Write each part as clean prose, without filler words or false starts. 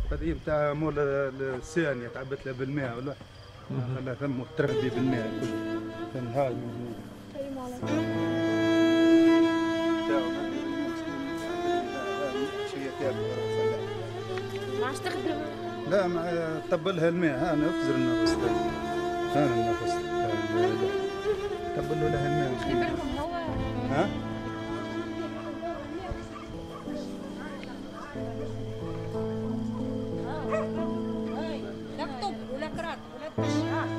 هذه نتاع مول الثانية تعبت لها بالماء ولا خلاها ثم ترهدي بالماء كل كان هذا ما عادش تخدم؟ لا ما طبلها الماء ها نفزر النفس ها النفس طبلوا لها الماء مش بالكم هو ها لا كتب ولا كرات ولا تشعار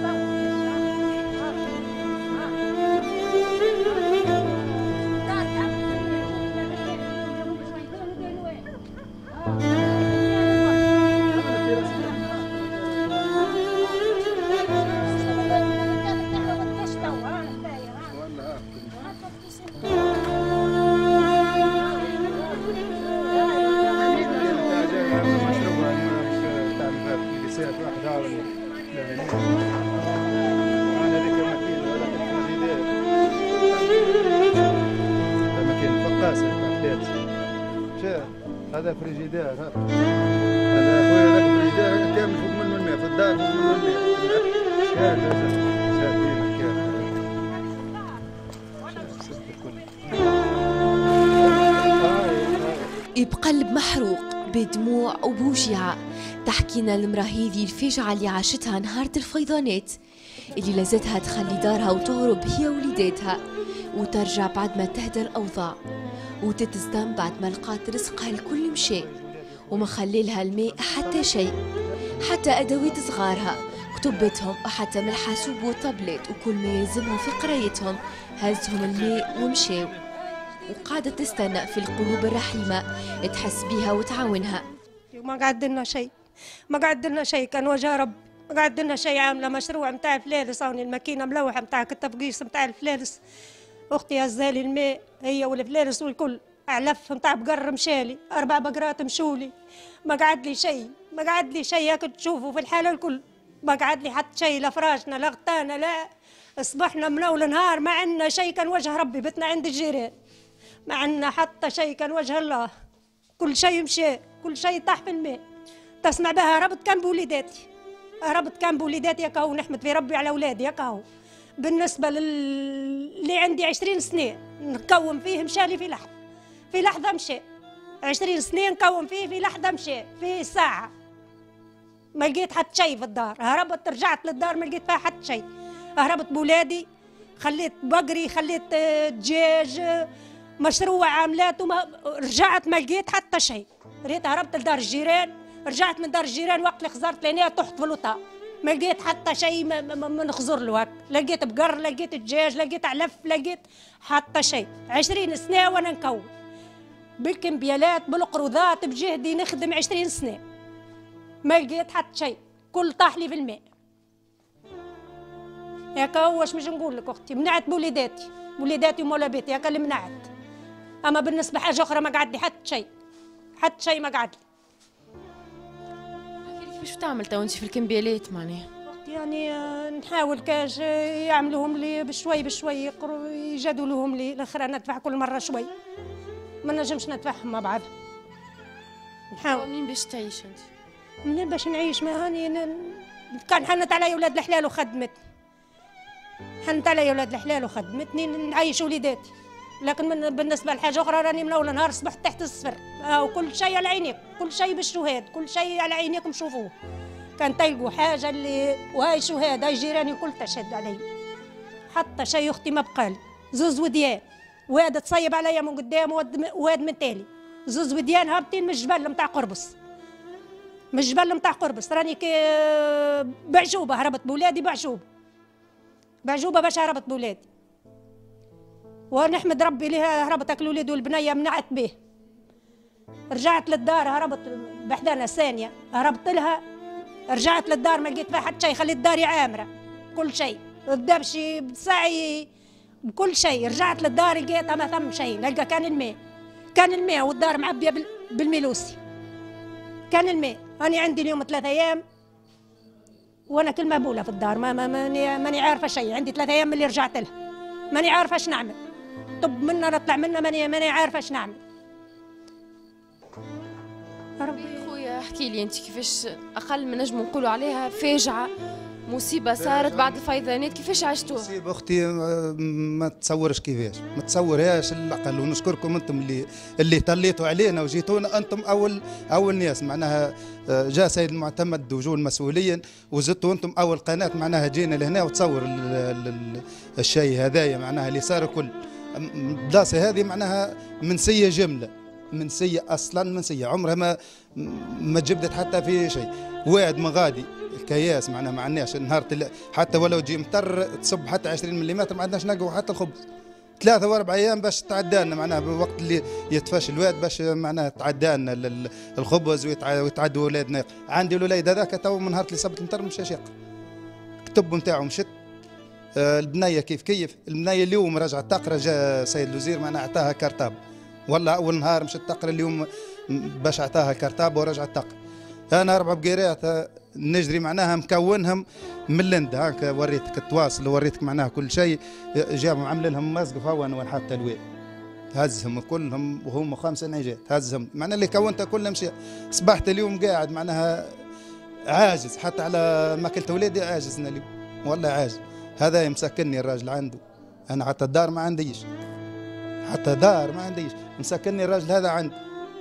هذا فريجيدير هذا خويا هذاك فريجيدير كامل فوق منه الماء في الدار فوق منه الماء بقلب محروق بدموع وبوجيعة تحكينا المرأة هذه الفاجعة اللي عاشتها نهار الفيضانات اللي لازتها تخلي دارها وتهرب هي وليداتها وترجع بعد ما تهدى الأوضاع وتتصدم بعد ما لقات رزقها الكل مشى وما خليلها الماء حتى شيء، حتى أدوات صغارها كتبتهم وحتى من الحاسوب والطابلت وكل ما يلزمهم في قرايتهم هزهم الماء ومشاو، وقاعدة تستنى في القلوب الرحيمة تحس بيها وتعاونها. ما قعد لنا شيء، ما قعد لنا شيء، كان وجه رب. ما قعد لنا شيء. عامله مشروع نتاع الفلالس، هوني الماكينه ملوحه نتاع التفقيس نتاع الفلالس، اختي هزالي الماء هي والفلالس والكل، علف نتاع بقر مشالي، 4 بقرات مشولي، ما قعد لي شيء، ما قعد لي شيء هاك تشوفوا في الحاله الكل، ما قعد لي حتى شيء، لا فراشنا لا غطانا لا اصبحنا من اول نهار ما عندنا شيء، كان وجه ربي بتنا عند الجيران، ما عندنا حتى شيء، كان وجه الله، كل شيء مشى، كل شيء طاح في الماء. تسمع بها هربت كان بوليداتي، هربت كان بوليداتي يا كهو، نحمد في ربي على اولادي يا كهو. بالنسبه اللي عندي 20 سنه نكون فيه مشالي في لحظه، في لحظه مشى، 20 سنه نكون فيه في لحظه مشى، في ساعه ما لقيت حتى شيء في الدار. هربت رجعت للدار ما لقيت فيها حتى شيء، هربت بولادي، خليت بقري، خليت دجاج، مشروع عاملات، وما رجعت ما لقيت حتى شيء. ريت هربت لدار الجيران، رجعت من دار الجيران وقت اللي خزرت لعينيها تحت في الوطا، ما لقيت حتى شيء ما نخزر له هك، لقيت بقر، لقيت دجاج، لقيت علف، لقيت حتى شيء. 20 سنه وانا نكون بالكمبيالات بالقروضات بجهدي نخدم 20 سنه ما لقيت حتى شيء، كل طاح لي في الماء. ياك هو واش مش نقول لك اختي، منعت بوليداتي، وليداتي ومولا بيتي ياك اللي منعت، اما بالنسبه حاجه اخرى ما قعد لي حتى شيء، حتى شيء ما قعد لي. كيفاش تعمل تو انت في الكمبيالات معناها؟ يعني نحاول كاش يعملوهم لي بشوي بشوي، يجادوا لهم لي، الاخر ندفع كل مره شوي، ما نجمش ندفعهم مع بعض. نحاول. منين باش تعيش انت؟ منين باش نعيش؟ ما هاني كان حنت علي ولاد الحلال وخدمتني، حنت علي ولاد الحلال وخدمتني نعيش وليداتي، لكن بالنسبه لحاجه اخرى راني من اول نهار صبحت تحت الصفر، وكل شيء على عينيك، كل شيء بالشهاد، كل شيء على عينيكم شوفوه. كان تلقوا حاجه اللي وهاي شهاد، هاي جيراني كل تشهد علي، حتى شيء اختي ما بقالي، زوز وديان، واد تصيب عليا من قدام واد من تالي، زوز وديان هابطين من الجبل نتاع قربص، من الجبل نتاع قربص، راني بعجوبه هربت بولادي، بعجوبه باش هربت بولادي، ونحمد ربي ليها هربت الوليد والبنيه منعت به. رجعت للدار، هربت بحدانا ثانيه، هربت لها، رجعت للدار ما لقيت فيها حتى شيء، خليت داري عامره كل شيء، الدبشي بسعي بكل شيء. رجعت للدار لقيتها ما ثم شيء، نلقى كان الماء والدار معبيه بالميلوسي، كان الماء. انا عندي اليوم 3 ايام وانا كل مهبوله في الدار، ماني عارفه شيء، عندي 3 ايام من اللي رجعت لها، ماني عارفه اش نعمل، طب منا نطلع منا، ماني عارفه اش نعمل. ربي خويا احكي لي انت كيفاش اقل من نجم نقولوا عليها فاجعه، مصيبه صارت بعد الفيضانات، كيفاش عشتوها؟ مصيبه اختي ما تصورش كيفاش، ما تصورهاش العقل. ونشكركم انتم اللي طليتوا علينا وجيتونا، انتم اول ناس معناها. جاء سيد المعتمد وجو المسؤولين وزدتوا انتم اول قناه معناها جينا لهنا وتصور الشيء هذايا معناها اللي صار كل البلاصه هذه معناها منسيه جمله، منسيه اصلا، منسيه عمرها ما جبدت حتى في شيء. واحد من غادي الكياس معناها ما عندناش النهار حتى ولو جي مطر تصب حتى 20 ملم ما عندناش نلقوا حتى الخبز. 3 و4 ايام باش تعدى لنا معناها بالوقت اللي يتفاش الواد باش معناها تعدى لنا الخبز ويتعدوا اولادنا. عندي الوليد هذاك تو من نهار اللي صبت المطر مشى شاق الكتب نتاعو مشت. البنيه كيف البنيه اليوم رجعت تقرا، جا سيد الوزير معناها عطاها كرتاب، والله اول نهار مشت تقرا اليوم باش عطاها كرتاب ورجعت تقرا. انا 4 بقيرات نجري معناها مكونهم من لند هاكا، وريتك التواصل ووريتك معناها كل شيء. جابهم عامل لهم مزق فوان حتى الواد هزهم كلهم وهم 5 نجات هزهم معناها اللي كونتها كلها مشي. صبحت اليوم قاعد معناها عاجز حتى على ماكلة ولادي، عاجزنا اليوم والله عاجز. هذا مسكنني الراجل عنده، انا حتى الدار ما عنديش، حتى دار ما عنديش، مسكنني الراجل هذا عنده.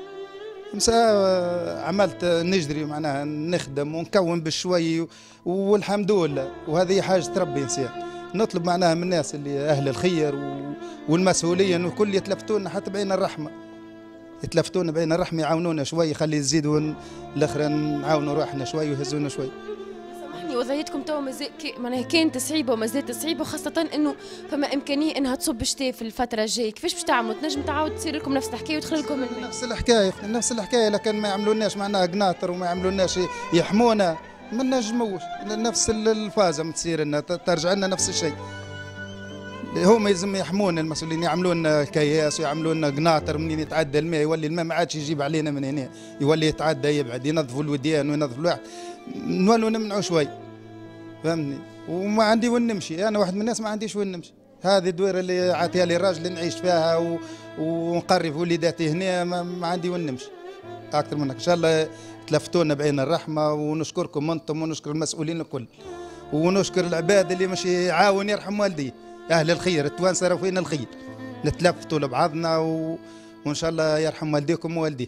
عملت نجري معناها نخدم ونكون بالشوي والحمد لله، وهذه حاجة ربي إنسان. نطلب معناها من الناس اللي أهل الخير والمسؤولين وكل يتلفتونا حتى بعين الرحمة، يتلفتونا بعين الرحمة، يعاونونا شوي، خلي يزيدوا الآخر نعاونوا روحنا شوي ويهزونا شوي. سامحني وضعيتكم تو معناها كانت صعيبه وما زالت صعيبه، وخاصه انه فما امكانيه انها تصب شتاء في الفتره الجايه، كيفاش باش تعملوا؟ تنجم تعاود تصير لكم نفس الحكايه ويدخل لكم الماء؟ نفس الحكايه لكن ما يعملوناش معناها قناطر وما يعملوناش يحمونا، ما نجموش. نفس الفازه تصير لنا، ترجع لنا نفس الشيء. هما يلزم يحمونا المسؤولين، يعملوا لنا كياس ويعملوا لنا قناطر منين يتعدى الماء، يولي الماء ما عادش يجيب علينا من هنا، يولي يتعدى يبعد، ينظفوا الوديان وينظفوا الواحد، نولوا نمنعوا شوي فهمني. وما عندي وين نمشي، انا واحد من الناس ما عنديش وين نمشي. هذه الدويره اللي عطيها لي الراجل اللي نعيش فيها ونقرب وليداتي هنا، ما عندي وين نمشي اكثر منك. ان شاء الله تلفتونا بعين الرحمه، ونشكركم انتم ونشكر المسؤولين الكل، ونشكر العباد اللي مش يعاون يرحم والديه، اهل الخير التوانسه راهو فينا الخير، نتلفتوا لبعضنا وان شاء الله يرحم والديكم ووالديه.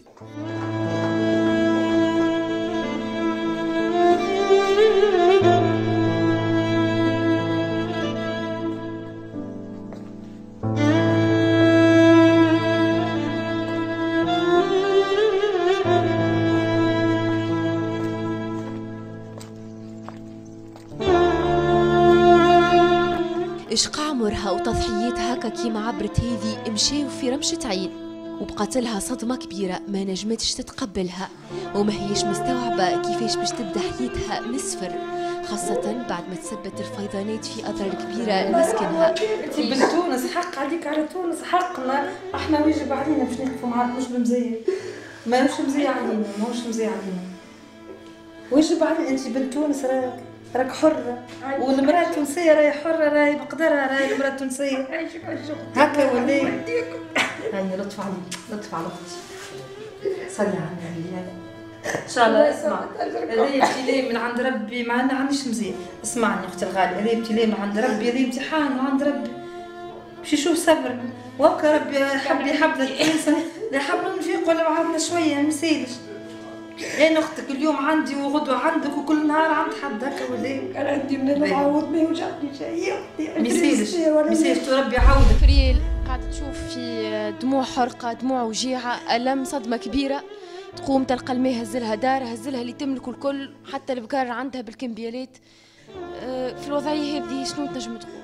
إشقاع عمرها وتضحياتها هكا كيما عبرت هذه مشاو في رمشة عين، وبقات لها صدمة كبيرة ما نجمتش تتقبلها، وما هيش مستوعبة كيفاش باش تبدا حياتها من الصفر، خاصة بعد ما تسبت الفيضانات في أضرار كبيرة لمسكنها. انت بنت تونس، حق عليك على تونس، حقنا احنا ويجب علينا باش نقفوا معاك، مش بمزية، ماهوش مزية علينا، ماهوش مزية علينا، ويجب علينا. انت بنت تونس راك حرة، والمرأة التونسية راهي حرة، راهي بقدرها، راهي المرأة التونسية هكا ولا هاي. لطف عليك، لطف على اختي، صلي على النبي. ان شاء الله اسمع، هذه ابتلاء من عند ربي، ما عنديش مزيان. اسمعني اختي الغالية، هذه ابتلاء من عند ربي، هذه امتحان من عند ربي، باش يشوف صبر. وهكا ربي يحبنا الانسان، لا يحبنا نفيق ولا بعضنا شوية، ما يسالش. انا اختك اليوم عندي وغدوه عندك وكل نهار عند حد هكا ولا؟ كان عندي من العوض ما يوجعني شيء، ما يسالش ربي يعوضك. فريال قاعدة تشوف في دموع حرقة، دموع وجيعة، ألم، صدمة كبيرة. تقوم تلقى الماء هزلها دار، هزلها اللي تملك الكل، حتى البقار عندها بالكمبيالات. في الوضعية هذه شنو تنجم تقول؟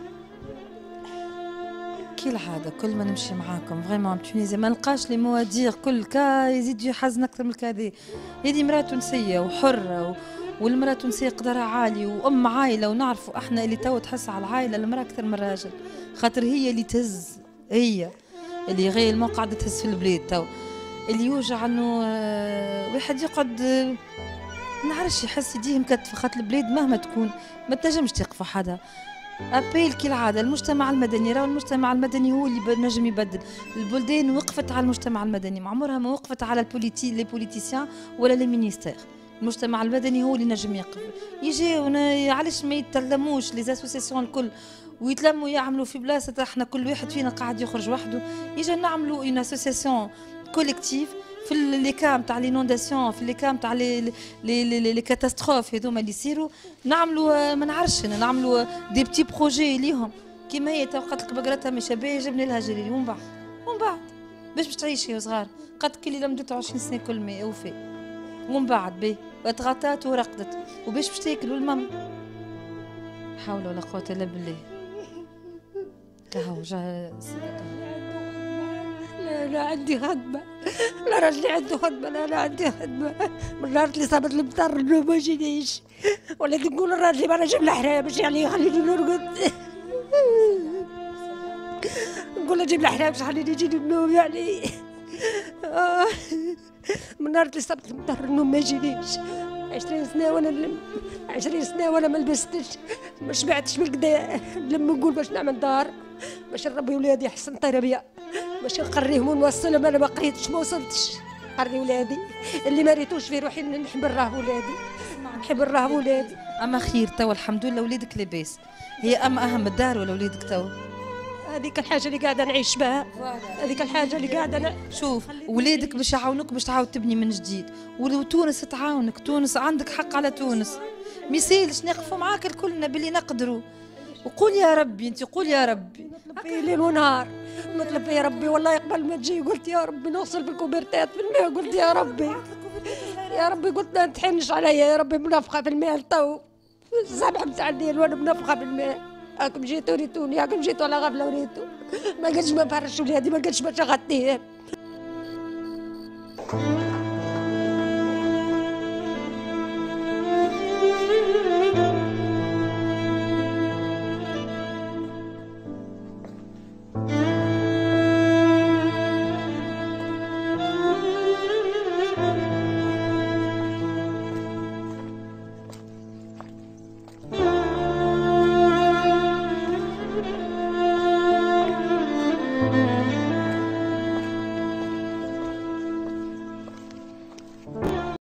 كي العادة كل ما نمشي معاكم فريمون بتونيزي ما نلقاش لي موادير كل كا يزيد يحزن أكثر من الكادي. هذه مرأة تونسية وحرة، والمرأة التونسية قدرها عالي، وأم عائلة، ونعرفوا احنا اللي تو تحس على العائلة المرأة أكثر من الراجل، خاطر هي اللي تهز، هي اللي غير ما قاعدة تهز في البلاد تو. اللي يوجع انه واحد يقعد نعرفش يحس يديه مكتفة، خاطر البلاد مهما تكون ما تنجمش تقف حدا. ابيل كالعاده المجتمع المدني، راهو المجتمع المدني هو اللي نجم يبدل. البلدان وقفت على المجتمع المدني، ما عمرها ما وقفت على لي بوليتيسيان ولا لي مينيستير. المجتمع المدني هو اللي نجم يقف. يجيو علاش ما يتلموش لي اسوسيسيون الكل ويتلموا يعملوا في بلاصه احنا كل واحد فينا قاعد يخرج وحده، يجي نعملوا اون اسوسيسيون كوليكتيف في لي كام تاع لينونداسيون، في لي كام تاع لي كاتاستروف هذوما اللي يصيروا، نعملوا ما نعرفش نعملوا دي بتي بروجي ليهم كيما هي تو قالت لك بقرتها مش باهي جبنا لها جريري ومن بعد باش تعيشي صغار قد كل لما مدت 20 سنه كل ما اوفي ومن بعد بي تغطات ورقدت وباش تاكل والمم حول ولا قوه الا بالله. كهو جا لا عندي خدمة، لا راجلي عنده خدمة، لا عندي خدمة. من نهار اللي صابت المطر النوم ما جينيش، ولا نقول لراجلي ما نجم الحرام باش يعني يخليني نرقد. نقول له جيب الحرام باش يخليني يجيني النوم يعني. من نهار اللي صابت المطر النوم ما جينيش. 20 سنة وانا نلم، 20 سنة وانا ما لبستش، ما شبعتش بالكدا، نلم نقول باش نعمل دار، باش نربي ولادي احسن تربية، باش نقريهم ونوصلهم. انا ما قريتش ما وصلتش، قري ولادي اللي ما ريتوش في روحي نحب نراه ولادي، نحب نراه ولادي. اما خير توا الحمد لله وليدك لاباس، هي اما اهم الدار ولا وليدك توا؟ هذيك الحاجة اللي قاعدة نعيش بها، هذيك الحاجة اللي قاعدة شوف ولادك باش يعاونوك باش تعاود تبني من جديد، وتونس تعاونك، تونس عندك حق على تونس، ما يسالش نقفوا معاك الكلنا باللي نقدروا. وقول يا ربي انت قول يا ربي، نطلب فيه ليل ونهار، نطلب فيه ربي والله قبل ما تجي قلت يا ربي نوصل بالكوبرتات في الماء، قلت يا ربي يا ربي قلت لا تحنش عليا يا ربي منافقة في الماء تو الصبح نتاع الليل وانا منافقة في الماء. هاكم جيتوا ريتوني، هاكم جيتوا على غفلة وريتوا، ما قلتش ما نفرش ولادي، ما قلتش ما شغلتيهم.